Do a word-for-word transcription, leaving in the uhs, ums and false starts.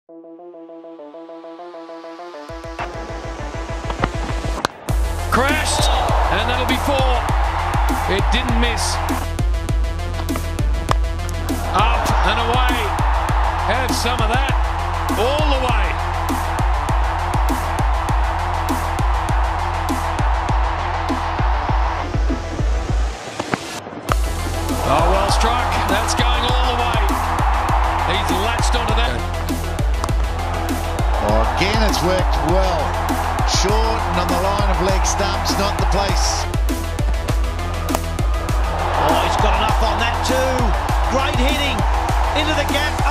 Crashed, and that'll be four. It didn't miss. Up and away. Have some of that all the way. Oh, well struck. That's going all the way. He's latched onto that. Oh, again, it's worked well. Short and on the line of leg stumps, not the place. Oh, he's got enough on that too. Great hitting into the gap.